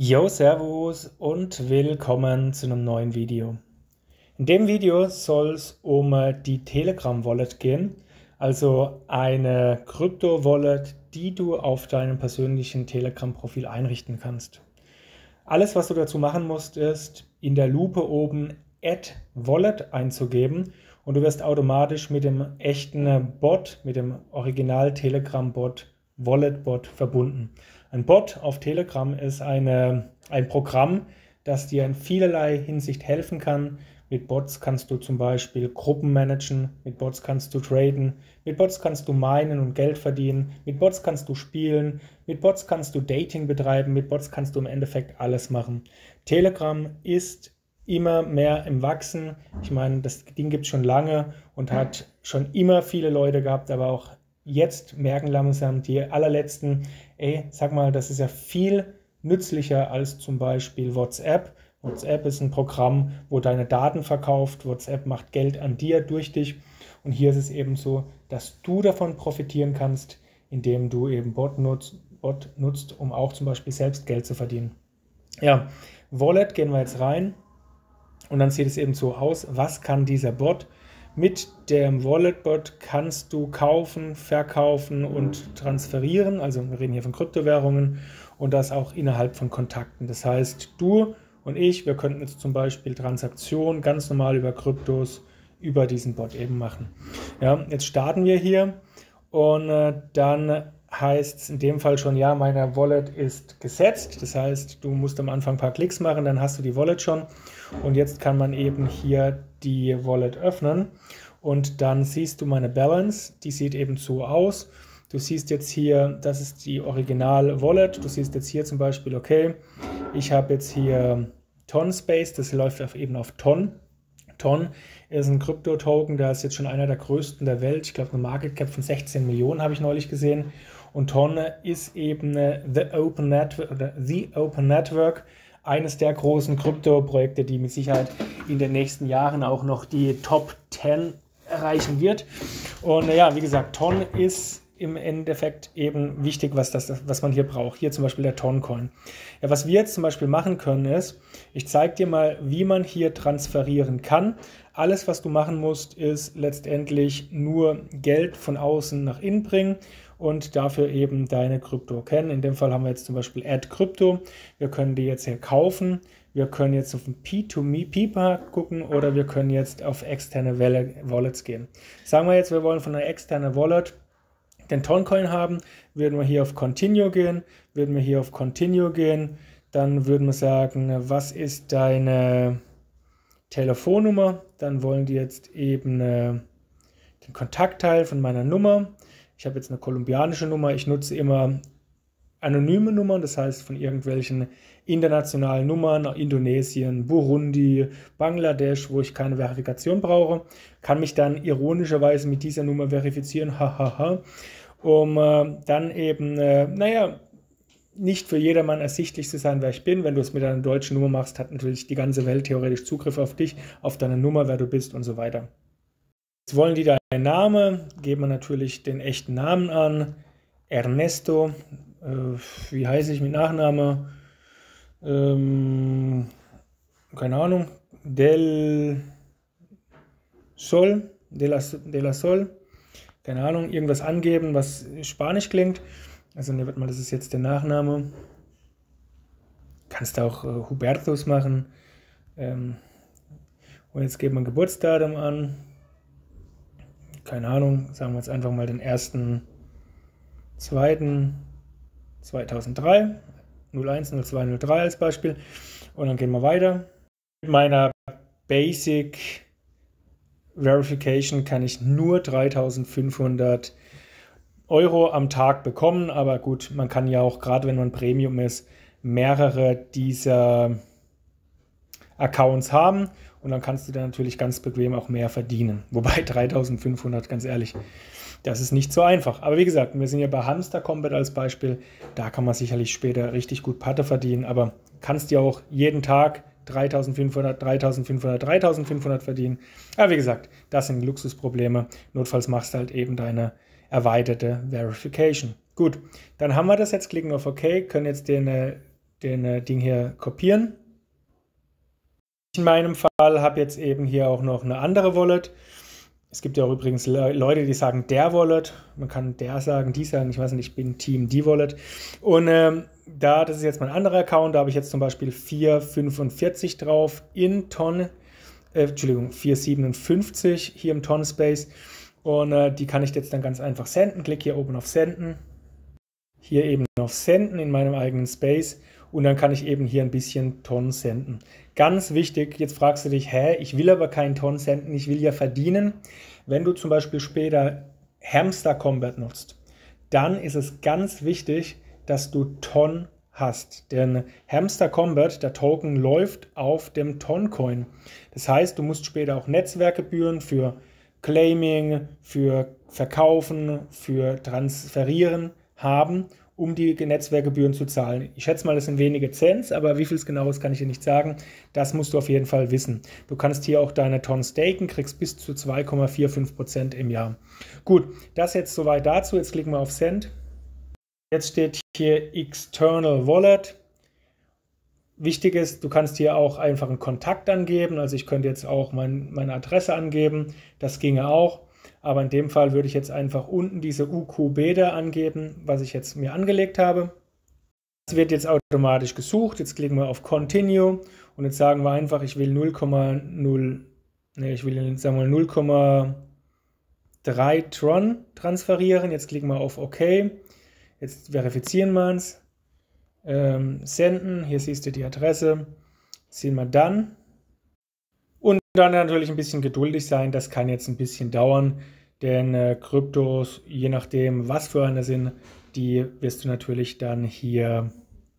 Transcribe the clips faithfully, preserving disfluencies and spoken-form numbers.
Yo, Servus und willkommen zu einem neuen Video. In dem Video soll es um die Telegram Wallet gehen, also eine Krypto-Wallet, die du auf deinem persönlichen Telegram-Profil einrichten kannst. Alles, was du dazu machen musst, ist in der Lupe oben Add Wallet einzugeben und du wirst automatisch mit dem echten Bot, mit dem Original Telegram-Bot, Wallet-Bot verbunden. Ein Bot auf Telegram ist eine, ein Programm, das dir in vielerlei Hinsicht helfen kann. Mit Bots kannst du zum Beispiel Gruppen managen, mit Bots kannst du traden, mit Bots kannst du minen und Geld verdienen, mit Bots kannst du spielen, mit Bots kannst du Dating betreiben, mit Bots kannst du im Endeffekt alles machen. Telegram ist immer mehr im Wachsen. Ich meine, das Ding gibt es schon lange und hat schon immer viele Leute gehabt, aber auch jetzt merken langsam die allerletzten, ey, sag mal, das ist ja viel nützlicher als zum Beispiel WhatsApp. WhatsApp ist ein Programm, wo deine Daten verkauft. WhatsApp macht Geld an dir durch dich. Und hier ist es eben so, dass du davon profitieren kannst, indem du eben Bot nutzt, Bot nutzt, um auch zum Beispiel selbst Geld zu verdienen. Ja, Wallet gehen wir jetzt rein und dann sieht es eben so aus, was kann dieser Bot? Mit dem Wallet-Bot kannst du kaufen, verkaufen und transferieren, also wir reden hier von Kryptowährungen und das auch innerhalb von Kontakten. Das heißt, du und ich, wir könnten jetzt zum Beispiel Transaktionen ganz normal über Kryptos über diesen Bot eben machen. Ja, jetzt starten wir hier und äh, dann heißt es in dem Fall schon, ja, meine Wallet ist gesetzt. Das heißt, du musst am Anfang ein paar Klicks machen, dann hast du die Wallet schon. Und jetzt kann man eben hier die Wallet öffnen. Und dann siehst du meine Balance. Die sieht eben so aus. Du siehst jetzt hier, das ist die Original-Wallet. Du siehst jetzt hier zum Beispiel, okay, ich habe jetzt hier Ton Space. Das läuft auf, eben auf Ton. Ton ist ein Krypto-Token, der ist jetzt schon einer der größten der Welt. Ich glaube, eine Market Cap von sechzehn Millionen habe ich neulich gesehen. Und Ton ist eben the Open Network, oder The Open Network, eines der großen Krypto-Projekte, die mit Sicherheit in den nächsten Jahren auch noch die Top zehn erreichen wird. Und ja, wie gesagt, Ton ist im Endeffekt eben wichtig, was, das, was man hier braucht. Hier zum Beispiel der Ton-Coin. Ja, was wir jetzt zum Beispiel machen können ist, ich zeige dir mal, wie man hier transferieren kann. Alles, was du machen musst, ist letztendlich nur Geld von außen nach innen bringen und dafür eben deine Krypto kennen. In dem Fall haben wir jetzt zum Beispiel Add Krypto. Wir können die jetzt hier kaufen. Wir können jetzt auf den P zwei P gucken oder wir können jetzt auf externe Wallets gehen. Sagen wir jetzt, wir wollen von einer externen Wallet den Toncoin haben, würden wir hier auf Continue gehen, würden wir hier auf Continue gehen, dann würden wir sagen, was ist deine Telefonnummer, dann wollen die jetzt eben äh, den Kontaktteil von meiner Nummer. Ich habe jetzt eine kolumbianische Nummer, ich nutze immer anonyme Nummern, das heißt von irgendwelchen internationalen Nummern, Indonesien, Burundi, Bangladesch, wo ich keine Verifikation brauche, kann mich dann ironischerweise mit dieser Nummer verifizieren, hahaha, um äh, dann eben, äh, naja, nicht für jedermann ersichtlich zu sein, wer ich bin. Wenn du es mit einer deutschen Nummer machst, hat natürlich die ganze Welt theoretisch Zugriff auf dich, auf deine Nummer, wer du bist und so weiter. Jetzt wollen die deinen Namen, geben wir natürlich den echten Namen an, Ernesto, äh, wie heiße ich mit Nachname? Ähm, keine Ahnung, Del Sol, de la, de la Sol, keine Ahnung, irgendwas angeben, was spanisch klingt. Also nehmen wir mal, das ist jetzt der Nachname. Kannst du auch äh, Hubertus machen. Ähm, und jetzt geben wir ein Geburtsdatum an. Keine Ahnung, sagen wir jetzt einfach mal den ersten zweiten zweitausenddrei, null eins null zwei null drei als Beispiel. Und dann gehen wir weiter. Mit meiner Basic Verification kann ich nur dreitausendfünfhundert Euro am Tag bekommen, aber gut, man kann ja auch, gerade wenn man Premium ist, mehrere dieser Accounts haben und dann kannst du dann natürlich ganz bequem auch mehr verdienen. Wobei dreitausendfünfhundert, ganz ehrlich, das ist nicht so einfach. Aber wie gesagt, wir sind ja bei Hamster Combat als Beispiel, da kann man sicherlich später richtig gut Patte verdienen, aber kannst ja auch jeden Tag dreitausendfünfhundert, dreitausendfünfhundert, dreitausendfünfhundert verdienen. Aber wie gesagt, das sind Luxusprobleme. Notfalls machst du halt eben deine erweiterte Verification. Gut, dann haben wir das jetzt, klicken auf OK, können jetzt den äh, den äh, Ding hier kopieren. In meinem Fall habe jetzt eben hier auch noch eine andere Wallet. Es gibt ja auch übrigens Le Leute, die sagen der Wallet. Man kann der sagen, die sagen, ich weiß nicht, ich bin Team die Wallet. Und ähm, da, das ist jetzt mein anderer Account, da habe ich jetzt zum Beispiel vier Komma fünfundvierzig drauf in Ton, äh, Entschuldigung, vier Komma siebenundfünfzig hier im Ton Space. Und äh, die kann ich jetzt dann ganz einfach senden. Klick hier oben auf Senden. Hier eben auf Senden in meinem eigenen Space. Und dann kann ich eben hier ein bisschen Ton senden. Ganz wichtig, jetzt fragst du dich, hä, ich will aber keinen Ton senden, ich will ja verdienen. Wenn du zum Beispiel später Hamster Combat nutzt, dann ist es ganz wichtig, dass du Ton hast. Denn Hamster Combat, der Token, läuft auf dem Ton-Coin. Das heißt, du musst später auch Netzwerkgebühren für Claiming, für Verkaufen, für Transferieren haben, um die Netzwerkgebühren zu zahlen. Ich schätze mal, das sind wenige Cents, aber wie viel es genau ist, kann ich dir nicht sagen. Das musst du auf jeden Fall wissen. Du kannst hier auch deine Ton staken, kriegst bis zu zwei Komma fünfundvierzig Prozent im Jahr. Gut, das jetzt soweit dazu. Jetzt klicken wir auf Send. Jetzt steht hier External Wallet. Wichtig ist, du kannst hier auch einfach einen Kontakt angeben. Also ich könnte jetzt auch mein, meine Adresse angeben. Das ginge auch. Aber in dem Fall würde ich jetzt einfach unten diese U Q B da angeben, was ich jetzt mir angelegt habe. Das wird jetzt automatisch gesucht. Jetzt klicken wir auf Continue und jetzt sagen wir einfach, ich will null Komma null, ne, ich will sagen wir null Komma drei Tron transferieren. Jetzt klicken wir auf OK. Jetzt verifizieren wir es. Ähm, senden, hier siehst du die Adresse. Ziehen wir dann. Und dann natürlich ein bisschen geduldig sein, das kann jetzt ein bisschen dauern, denn äh, Kryptos, je nachdem was für eine sind, die wirst du natürlich dann hier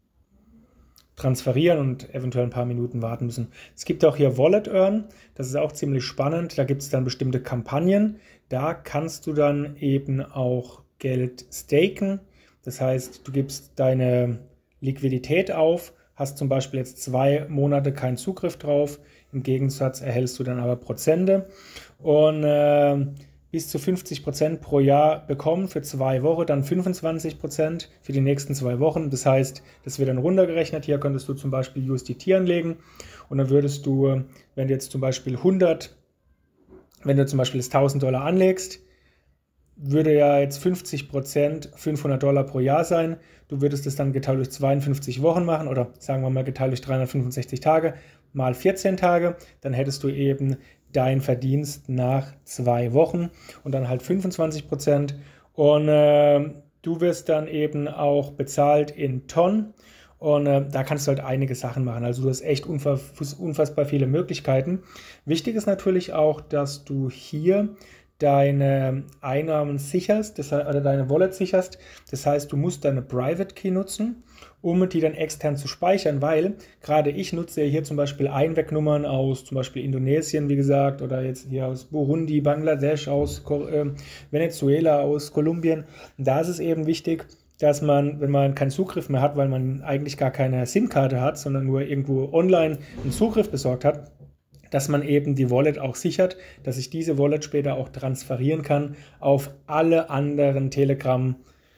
transferieren und eventuell ein paar Minuten warten müssen. Es gibt auch hier Wallet Earn, das ist auch ziemlich spannend, da gibt es dann bestimmte Kampagnen, da kannst du dann eben auch Geld staken, das heißt, du gibst deine Liquidität auf, hast zum Beispiel jetzt zwei Monate keinen Zugriff drauf, im Gegensatz erhältst du dann aber Prozente und äh, bis zu fünfzig Prozent pro Jahr bekommen für zwei Wochen, dann fünfundzwanzig Prozent für die nächsten zwei Wochen. Das heißt, das wird dann runtergerechnet. Hier könntest du zum Beispiel U S D T anlegen und dann würdest du, wenn du jetzt zum Beispiel hundert, wenn du zum Beispiel das tausend Dollar anlegst, würde ja jetzt fünfzig Prozent fünfhundert Dollar pro Jahr sein. Du würdest es dann geteilt durch zweiundfünfzig Wochen machen oder sagen wir mal geteilt durch dreihundertfünfundsechzig Tage mal vierzehn Tage. Dann hättest du eben dein Verdienst nach zwei Wochen und dann halt fünfundzwanzig Prozent. Und äh, du wirst dann eben auch bezahlt in Ton. Und äh, da kannst du halt einige Sachen machen. Also du hast echt unfass unfassbar viele Möglichkeiten. Wichtig ist natürlich auch, dass du hier deine Einnahmen sicherst, das heißt, oder deine Wallet sicherst. Das heißt, du musst deine Private Key nutzen, um die dann extern zu speichern, weil gerade ich nutze hier zum Beispiel Einwegnummern aus zum Beispiel Indonesien, wie gesagt, oder jetzt hier aus Burundi, Bangladesch, aus äh, Venezuela, aus Kolumbien. Und da ist es eben wichtig, dass man, wenn man keinen Zugriff mehr hat, weil man eigentlich gar keine SIM-Karte hat, sondern nur irgendwo online einen Zugriff besorgt hat, dass man eben die Wallet auch sichert, dass ich diese Wallet später auch transferieren kann auf alle anderen Telegram,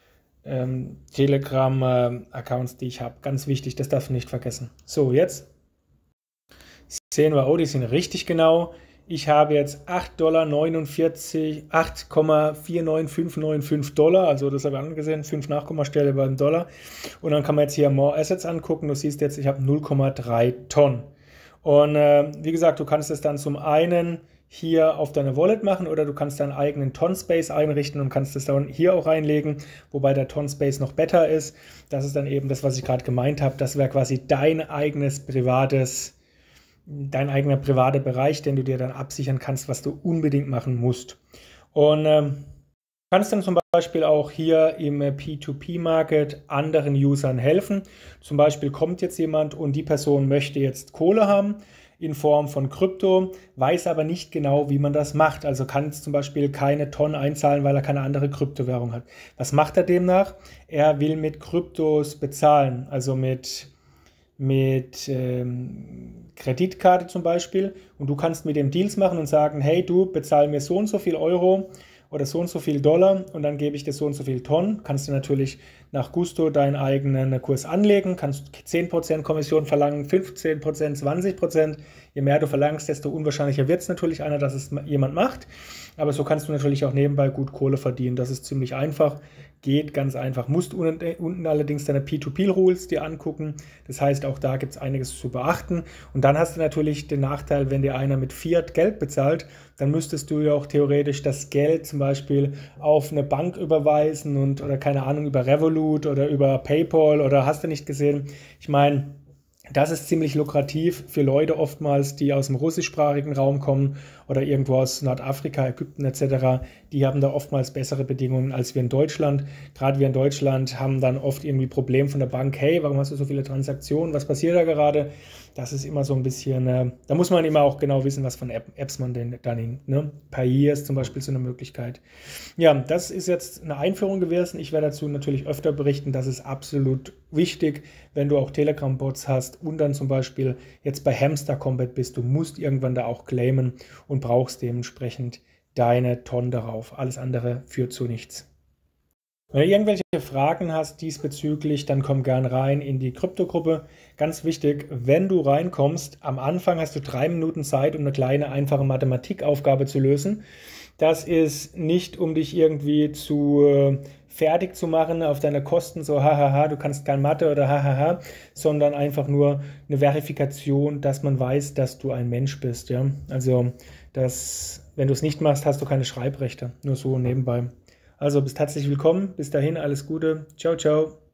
ähm, Telegram-Accounts, äh, die ich habe. Ganz wichtig, das darf ich nicht vergessen. So, jetzt sehen wir, oh, die sind richtig genau. Ich habe jetzt acht Komma vier neun fünf neun fünf Dollar, also das habe ich angesehen, fünf Nachkommastelle beim Dollar. Und dann kann man jetzt hier More Assets angucken. Du siehst jetzt, ich habe null Komma drei Tonnen. Und äh, wie gesagt, du kannst es dann zum einen hier auf deine Wallet machen oder du kannst deinen eigenen Ton-Space einrichten und kannst es dann hier auch reinlegen, wobei der Ton-Space noch besser ist. Das ist dann eben das, was ich gerade gemeint habe. Das wäre quasi dein eigenes privates, dein eigener privater Bereich, den du dir dann absichern kannst, was du unbedingt machen musst. Und äh, du kannst dann zum Beispiel auch hier im P zwei P-Market anderen Usern helfen. Zum Beispiel kommt jetzt jemand und die Person möchte jetzt Kohle haben in Form von Krypto, weiß aber nicht genau, wie man das macht. Also kann jetzt zum Beispiel keine Tonnen einzahlen, weil er keine andere Kryptowährung hat. Was macht er demnach? Er will mit Kryptos bezahlen, also mit, mit ähm, Kreditkarte zum Beispiel. Und du kannst mit dem Deals machen und sagen, hey, du bezahl mir so und so viel Euro oder so und so viel Dollar und dann gebe ich dir so und so viel Tonnen. Kannst du natürlich nach Gusto deinen eigenen Kurs anlegen, kannst zehn Prozent Kommission verlangen, fünfzehn Prozent, zwanzig Prozent. Je mehr du verlangst, desto unwahrscheinlicher wird es natürlich einer, dass es jemand macht. Aber so kannst du natürlich auch nebenbei gut Kohle verdienen. Das ist ziemlich einfach, geht ganz einfach. Musst unten allerdings deine P zwei P Rules dir angucken. Das heißt, auch da gibt es einiges zu beachten. Und dann hast du natürlich den Nachteil, wenn dir einer mit Fiat Geld bezahlt, dann müsstest du ja auch theoretisch das Geld zum Beispiel auf eine Bank überweisen und oder keine Ahnung, über Revolut oder über PayPal oder hast du nicht gesehen. Ich meine, das ist ziemlich lukrativ für Leute oftmals, die aus dem russischsprachigen Raum kommen oder irgendwo aus Nordafrika, Ägypten et cetera. Die haben da oftmals bessere Bedingungen als wir in Deutschland. Gerade wir in Deutschland haben dann oft irgendwie Probleme von der Bank. Hey, warum hast du so viele Transaktionen? Was passiert da gerade? Das ist immer so ein bisschen, äh, da muss man immer auch genau wissen, was von App, Apps man denn da nimmt. Ne? Payeer ist zum Beispiel so eine Möglichkeit. Ja, das ist jetzt eine Einführung gewesen. Ich werde dazu natürlich öfter berichten. Das ist absolut wichtig, wenn du auch Telegram-Bots hast und dann zum Beispiel jetzt bei Hamster Combat bist. Du musst irgendwann da auch claimen und brauchst dementsprechend deine Tonnen darauf. Alles andere führt zu nichts. Wenn du irgendwelche Fragen hast diesbezüglich, dann komm gern rein in die Kryptogruppe. Ganz wichtig, wenn du reinkommst, am Anfang hast du drei Minuten Zeit, um eine kleine, einfache Mathematikaufgabe zu lösen. Das ist nicht, um dich irgendwie zu äh, fertig zu machen auf deine Kosten, so hahaha, du kannst kein Mathe oder hahaha, sondern einfach nur eine Verifikation, dass man weiß, dass du ein Mensch bist. Ja? Also, dass, wenn du es nicht machst, hast du keine Schreibrechte, nur so nebenbei. Also bist herzlich willkommen, bis dahin alles Gute, ciao, ciao.